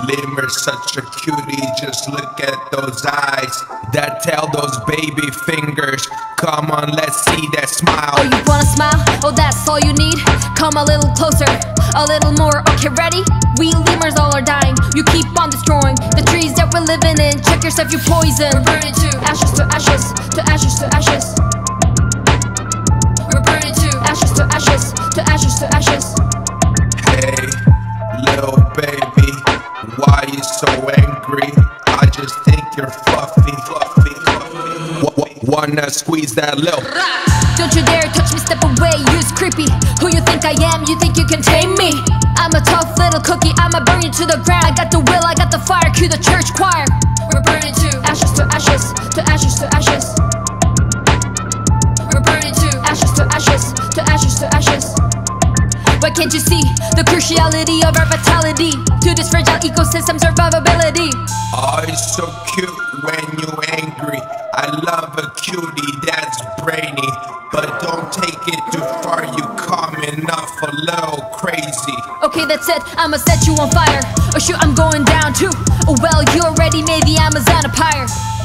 Lemur's such a cutie, just look at those eyes that tell those baby fingers. Come on, let's see that smile. Oh, you wanna smile? Oh, that's all you need? Come a little closer, a little more. Okay, ready? We lemurs all are dying. You keep on destroying the trees that we're living in. Check yourself, you poison. We're burning to ashes, to ashes, to ashes, to ashes. We're burning to ashes, to ashes, to ashes, to ashes. Hey, little baby, why you so angry? I just think you're fluffy, fluffy, fluffy. Wanna squeeze that little? Don't you dare touch me, step away, you's creepy. Who you think I am? You think you can tame me? I'm a tough little cookie, I'ma burn you to the ground. I got the will, I got the fire, cue the church choir. We're burning to ashes, to ashes, to ashes, to ashes. We're burning to ashes, to ashes, to ashes, to ashes. Why can't you see the cruciality of our vitality to this fragile ecosystem survivability? Oh, it's so cute when you angry. I love a cutie that's brainy, but don't take it too far, you coming off a little crazy. Okay, that's it, I'ma set you on fire. Oh shoot, I'm going down too. Oh well, you already made the Amazon a pyre.